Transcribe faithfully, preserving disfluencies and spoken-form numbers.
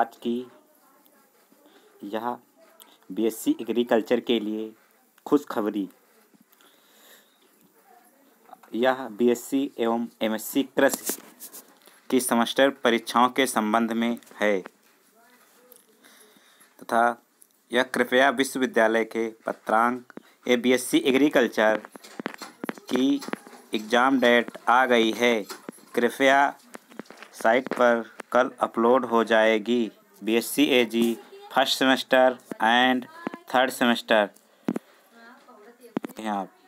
आज की यह बीएससी एग्रीकल्चर के लिए खुशखबरी। यह बीएससी एवं एमएससी कृषि की सेमेस्टर परीक्षाओं के संबंध में है तथा यह कृपया विश्वविद्यालय के पत्रांक ए बीएससी एग्रीकल्चर की एग्ज़ाम डेट आ गई है। कृपया साइट पर कल अपलोड हो जाएगी। BSc AG first semester and third semester यहाँ